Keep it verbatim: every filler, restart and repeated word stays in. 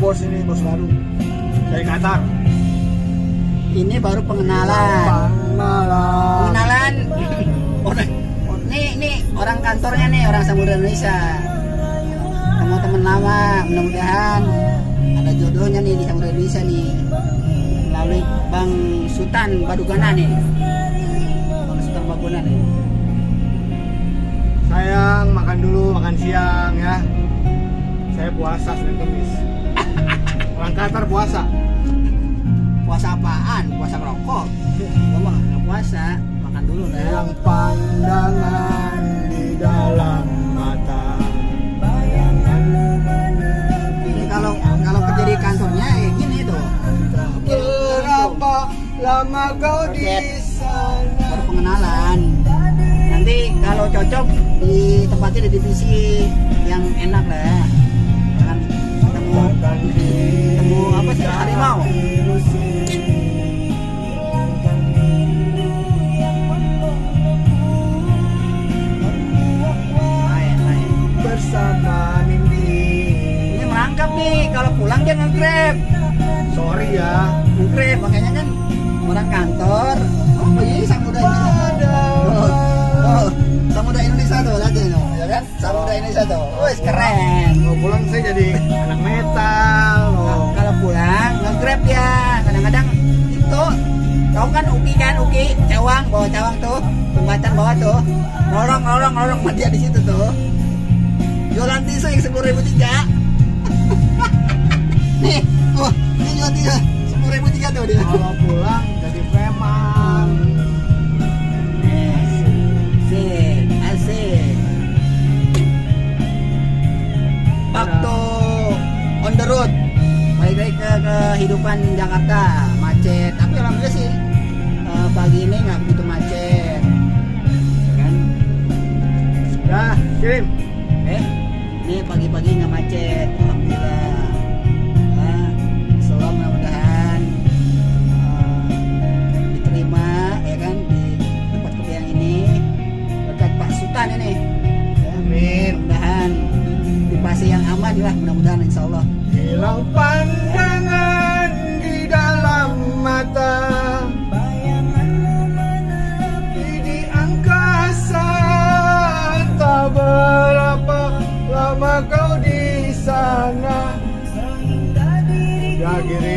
bos ini, bos baru dari Qatar. Ini baru pengenalan. Pengenalan. Pengenalan. Orang, nih, nih orang kantornya nih, orang Samudra Indonesia. Teman-teman lama, mudah-mudahan ada jodohnya nih di Samudra Indonesia nih. Melalui Bang Sultan Badugana nih. Bang Sultan Badugana nih. Sayang, makan dulu, makan siang ya. Saya puasa Senin Kamis. Orang Qatar puasa. Puasa apaan? Puasa ngerokok. Gua mah nggak puasa, makan dulu dah. Yang pandangan di dalam mata. Bayangan. Ini kalau kalau kerja di kantornya kayak gini tuh. Berapa lama kau di sana? Baru pengenalan. Nanti kalau cocok di tempatnya di divisi yang enak lah ya. Jangan ketemu ketemu apa sih harimau. Naik, naik. Bersama mimpi. Ini merangkap nih, kalau pulang dia nge-grab. Sorry ya. Nge-grab, makanya kan orang kantor. Oh iya, Samudra Indonesia. Oh, oh, Samudra Indonesia tuh, lihat tuh, ya kan? Samudra Indonesia tuh. Wih, keren. Mau pulang saya jadi anak metal. Nah, Oh. kalau pulang nge-grab dia. Kadang-kadang itu tahu kan Uki kan, Uki cawang, bawa cawang tuh, jembatan bawah tuh. Lorong, lorong, lorong sama dia di situ tuh. Jualan tisu yang sepuluh ribu tiga. Nih, oh, ini jual tiga sepuluh ribu tiga tuh dia. Kalau pulang jadi preman. Asik, asik. Back to on the road. Balik lagi ke kehidupan Jakarta, macet. Tapi alhamdulillah sih eh, pagi ini nggak begitu macet, ya kan? Ya, kirim. Eh, ini pagi-pagi nggak macet, alhamdulillah. Nah, insyaallah mudah-mudahan eh, diterima ya kan di tempat kerja yang ini berkat Pak Sultan ini. Ya, Amin. mudah-mudahan dipasi yang aman lah, mudah-mudahan insyaallah. Hilang pandangan di dalam mata. Di angkasa tak berapa lama kau di sana. Ya kirim.